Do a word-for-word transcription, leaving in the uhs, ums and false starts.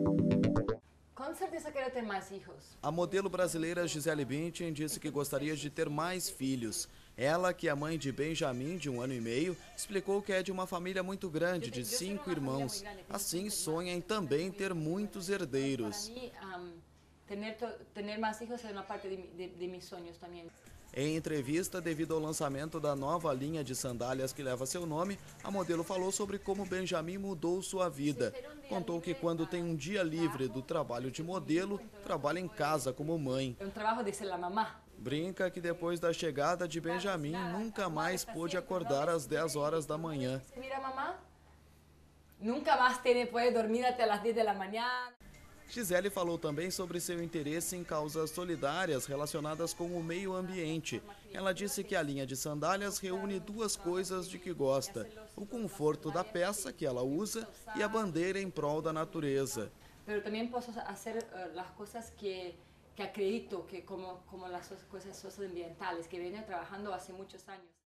Com certeza quero ter mais filhos. A modelo brasileira Gisele Bündchen disse que gostaria de ter mais filhos. Ela, que é mãe de Benjamin, de um ano e meio, explicou que é de uma família muito grande, de cinco irmãos. Assim, sonha em também ter muitos herdeiros. Para mim, ter mais filhos é uma parte de, de, de meus sonhos também. Em entrevista, devido ao lançamento da nova linha de sandálias que leva seu nome, a modelo falou sobre como Benjamin mudou sua vida. Contou que quando tem um dia livre do trabalho de modelo, trabalha em casa como mãe. É um trabalho de ser a mamá. Brinca que depois da chegada de Benjamin, nunca mais pôde acordar às dez horas da manhã. Mira, mamá, nunca mais tem, pode dormir até as dez da manhã. Gisele falou também sobre seu interesse em causas solidárias relacionadas com o meio ambiente. Ela disse que a linha de sandálias reúne duas coisas de que gosta: o conforto da peça que ela usa e a bandeira em prol da natureza. Mas também posso fazer as coisas que, que acredito, que como, como as coisas socioambientales, que venho trabalhando há muitos anos.